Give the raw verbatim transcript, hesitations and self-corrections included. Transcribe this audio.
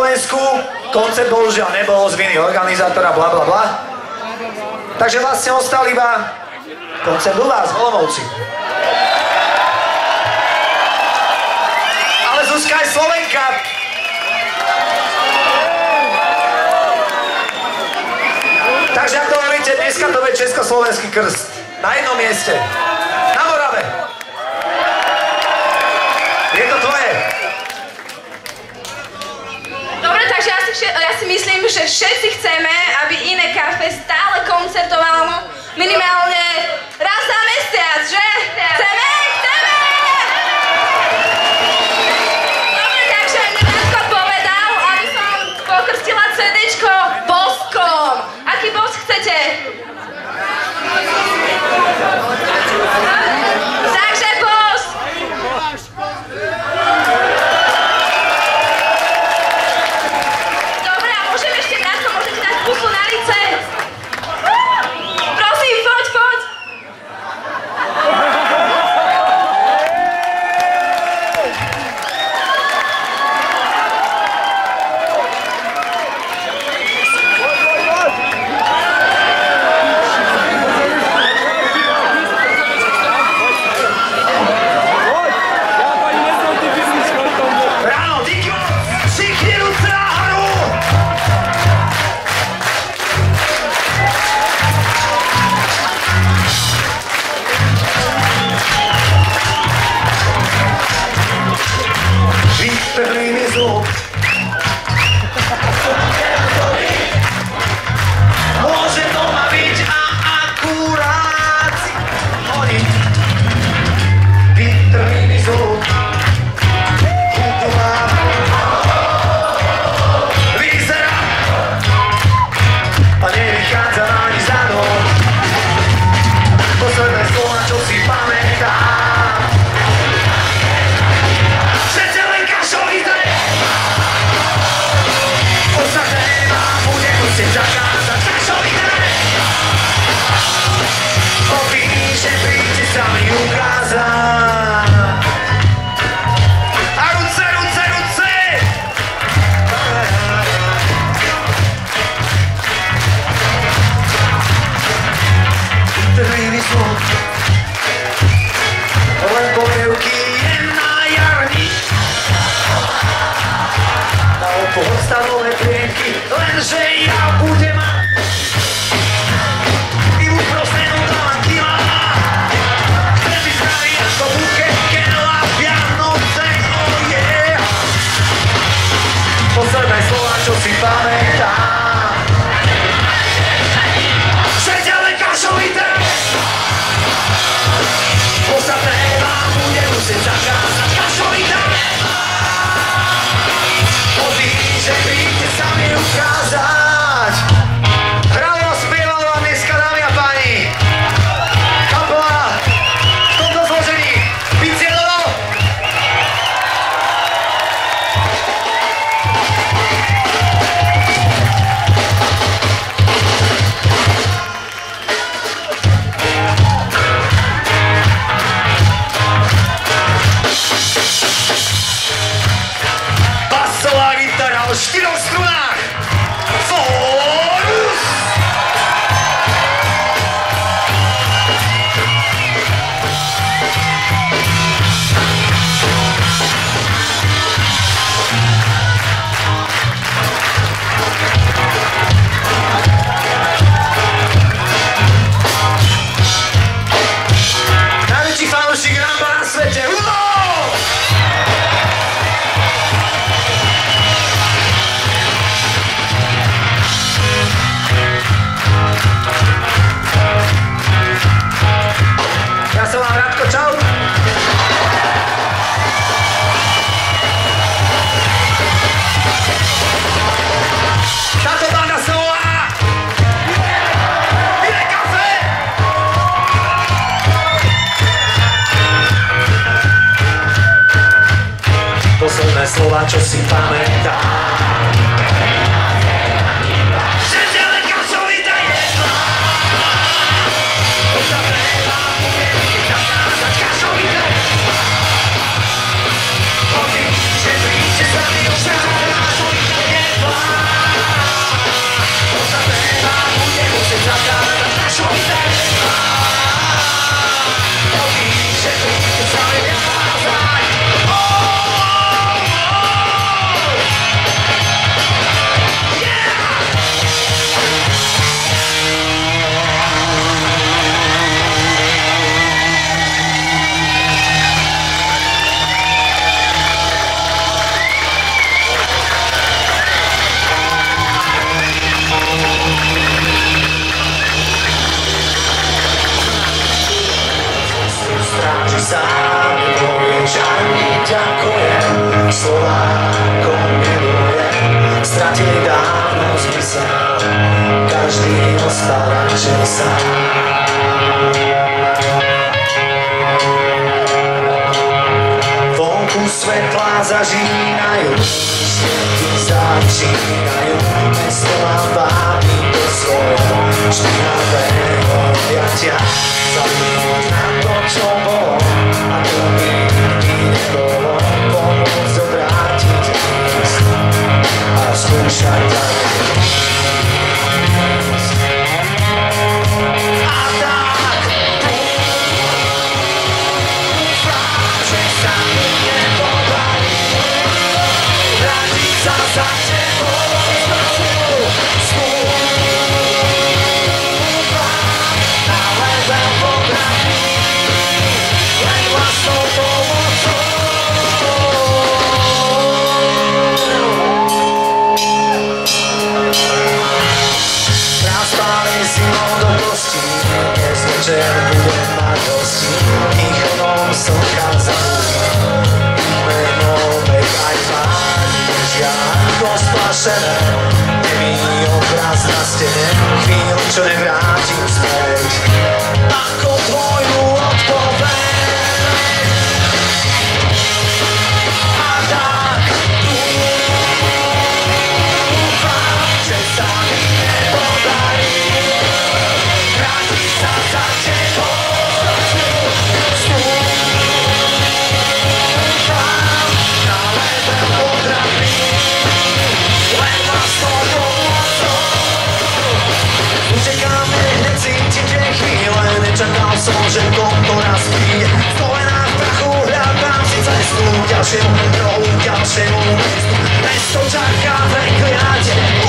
Slovensku, koncert bohužiaľ nebol z viny organizátora, bla bla bla. Takže vlastne ostal iba koncert u vás v Olomouci. Ale Zuzka je Slovenka. Takže ako hovoríte, dneska to bude československý krst. Na jednom mieste. Na Morave. Je to tvoje. Dobre, takže ja si, ja si myslím, že všetci chceme, aby Iné kafe stále koncertovalo minimálne raz za mesiac, že? Chceme? Chceme! Dobre, takže mne Radko povedal, aby som pokrstila cédéčko boskom. Aký bosk chcete? Takže bosk! Dobre, a môžem ešte Radko, môžete dať pusu na lice? Prosím, poď, poď! Slova, čo si pamätám. Že ďalej kašovita je to sa treba, bude si zakázať kašovita. Poď, že príče sa mi už kašovita je sám nepovieš ani ďakujem. Slovákom milujem, stratili dávno zmysel, každý ostal radšej sám. Vonku svetlá zažínajú, sviety začínajú, mesto nám vábi do svojho špinavého objatia. Zabudnúť na to, čo bolo, a to by nikdy nebolo, pomôcť obrátiť list a skúšať ďalej. A tak dúfam, že sa mi nepodarí vrátiť sa za tebou znovu. Skúfam na level popravný, len vlastnou pomocou. Naspali si do kosti, dnes večer budem mať hosti. Východom slnka zabúda, meno, beh aj tvár, držia ako splašené. Nemý obraz na stene, chvíľu, čo nevrátim späť, ako tvoju odpoveď. A tak dúfam, že sa mi nepodarí vrátiť sa za tebou znovu. Skúfam na level potravný, len vlastnou pomocou. Utekáme, hneď cítim tie chvíle, nečakal som, že toto raz príde. V kolenách prachu hľadám si cestu ďalšiemu rohu, ďalšiemu mestu. Mesto čaká prekliate,